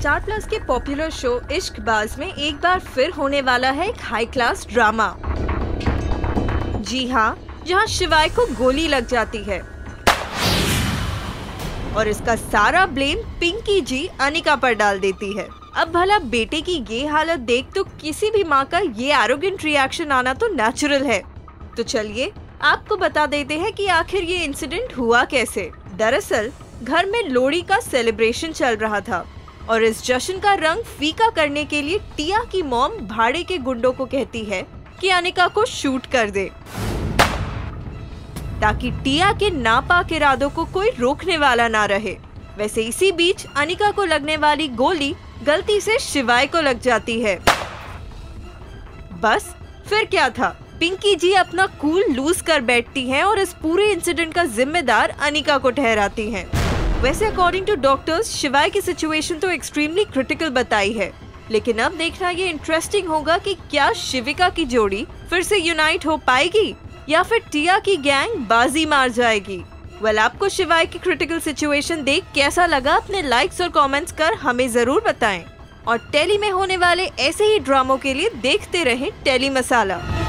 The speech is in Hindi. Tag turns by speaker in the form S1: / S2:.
S1: स्टार प्लस के पॉपुलर शो इश्कबाज में एक बार फिर होने वाला है एक हाई क्लास ड्रामा। जी हाँ, जहाँ शिवाय को गोली लग जाती है और इसका सारा ब्लेम पिंकी जी अनिका पर डाल देती है। अब भला बेटे की ये हालत देख तो किसी भी माँ का ये एरोगेंट रिएक्शन आना तो नेचुरल है। तो चलिए आपको बता देते हैं कि आखिर ये इंसिडेंट हुआ कैसे। दरअसल घर में लोहड़ी का सेलिब्रेशन चल रहा था और इस जश्न का रंग फीका करने के लिए टिया की मॉम भाड़े के गुंडों को कहती है कि अनिका को शूट कर दे, ताकि टिया के नापाक इरादों को कोई रोकने वाला ना रहे। वैसे इसी बीच अनिका को लगने वाली गोली गलती से शिवाय को लग जाती है। बस फिर क्या था, पिंकी जी अपना कूल लूज कर बैठती हैं और इस पूरे इंसिडेंट का जिम्मेदार अनिका को ठहराती हैं। वैसे अकॉर्डिंग टू डॉक्टर्स शिवाय की सिचुएशन तो एक्सट्रीमली क्रिटिकल बताई है, लेकिन अब देखना ये इंटरेस्टिंग होगा कि क्या शिविका की जोड़ी फिर से यूनाइट हो पाएगी या फिर टिया की गैंग बाजी मार जाएगी। वेल, आपको शिवाय की क्रिटिकल सिचुएशन देख कैसा लगा अपने लाइक्स और कमेंट्स कर हमें जरूर बताएं। और टेली में होने वाले ऐसे ही ड्रामों के लिए देखते रहें टेली मसाला।